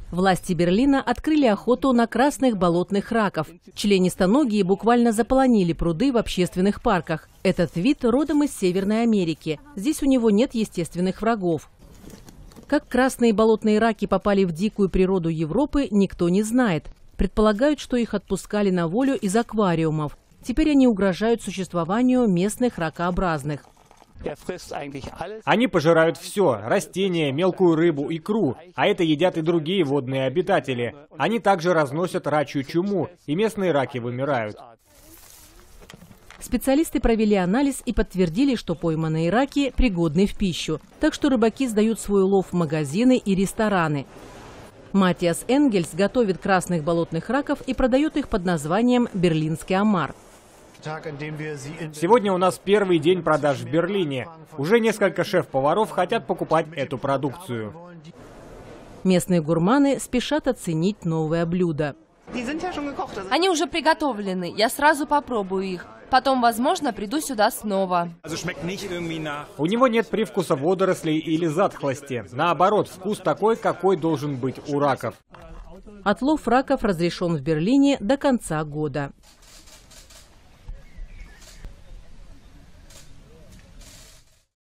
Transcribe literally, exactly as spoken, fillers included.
Власти Берлина открыли охоту на красных болотных раков. Членистоногие буквально заполонили пруды в общественных парках. Этот вид родом из Северной Америки. Здесь у него нет естественных врагов. Как красные болотные раки попали в дикую природу Европы, никто не знает. Предполагают, что их отпускали на волю из аквариумов. Теперь они угрожают существованию местных ракообразных. Они пожирают все – растения, мелкую рыбу, икру, а это едят и другие водные обитатели. Они также разносят рачью чуму, и местные раки вымирают. Специалисты провели анализ и подтвердили, что пойманные раки пригодны в пищу. Так что рыбаки сдают свой улов в магазины и рестораны. Матиас Энгельс готовит красных болотных раков и продает их под названием «Берлинский омар». Сегодня у нас первый день продаж в Берлине. Уже несколько шеф-поваров хотят покупать эту продукцию. Местные гурманы спешат оценить новое блюдо. Они уже приготовлены, я сразу попробую их. Потом, возможно, приду сюда снова. У него нет привкуса водорослей или затхлости. Наоборот, вкус такой, какой должен быть у раков. Отлов раков разрешен в Берлине до конца года.